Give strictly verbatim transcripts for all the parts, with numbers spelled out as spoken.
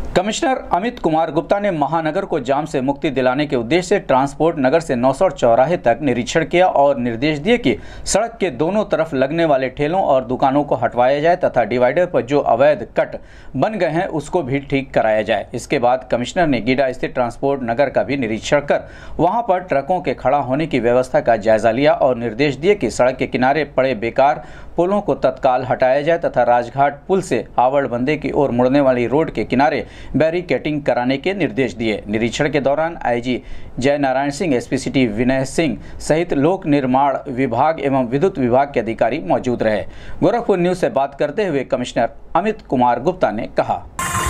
Commissioner Amit Kumar Gupta ने महानगर को जाम से मुक्ति दिलाने के उद्देश्य से ट्रांसपोर्ट नगर से नौसड़ चौराहे तक निरीक्षण किया और निर्देश दिए कि सड़क के दोनों तरफ लगने वाले ठेलों और दुकानों को हटवाया जाए तथा डिवाइडर पर जो अवैध कट बन गए हैं उसको भी ठीक कराया जाए। इसके बाद कमिश्नर ने गीडा स्थित ट्रांसपोर्ट नगर का भी निरीक्षण कर वहां पर ट्रकों के खड़ा होने की व्यवस्था का जायजा लिया और निर्देश दिए कि सड़क के किनारे पड़े बेकार पुलों को तत्काल हटाया जाए तथा राजघाट पुल से हावड़बंदे की ओर मुड़ने वाली रोड के किनारे बैरिकेटिंग कराने के निर्देश दिए। निरीक्षण के दौरान IG Jai Narayan Singh, SP city Vinay Singh सहित लोक निर्माण विभाग एवं विद्युत विभाग के अधिकारी मौजूद रहे। गोरखपुर न्यूज से बात करते हुए कमिश्नर अमित कुमार गुप्ता ने कहा,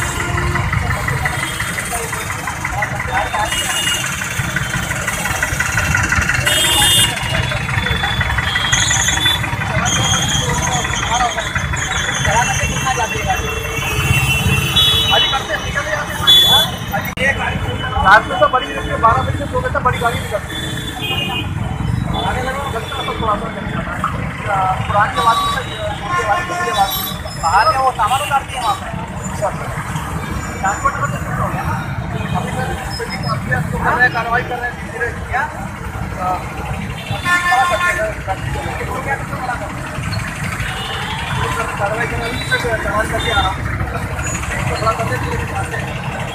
रात में तो बड़ी निकलती है, बारह बजे से दो बजे तक बड़ी गाड़ी निकलती है। आगे लगा जब तक थोड़ा सा पुरानी के बाद बाहर का वो सामान उतारती है वहाँ पर ट्रांसपोर्ट नंबर हो गया ना। अभी सर कर रहे हैं, कार्रवाई कर रहे हैं, धीरे धीरे क्या कार्रवाई करके आ रहा हूँ थोड़ा करते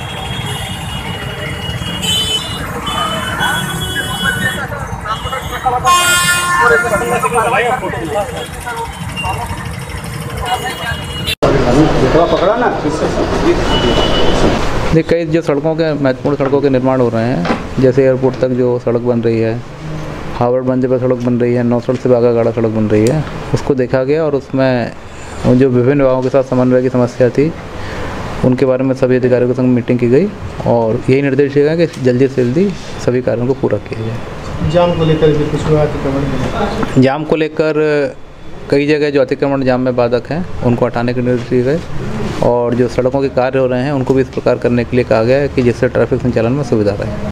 पकड़ा ना। कई जो सड़कों के महत्वपूर्ण सड़कों के निर्माण हो रहे हैं, जैसे एयरपोर्ट तक जो सड़क बन रही है, हावड़बंदे पर सड़क बन रही है, नौसड़ से बागागाड़ा सड़क बन रही है, उसको देखा गया और उसमें जो विभिन्न विभागों के साथ समन्वय की समस्या थी उनके बारे में सभी अधिकारियों के संग मीटिंग की गई और यही निर्देश दिया गया कि जल्दी से जल्दी सभी कार्यों को पूरा किया जाए। जाम को लेकर भी कुछ अतिक्रमण जाम को लेकर कई जगह जो अतिक्रमण जाम में बाधक हैं उनको हटाने के निर्देश दिए गए और जो सड़कों के कार्य हो रहे हैं उनको भी इस प्रकार करने के लिए कहा गया है कि जिससे ट्रैफिक संचालन में सुविधा रहे।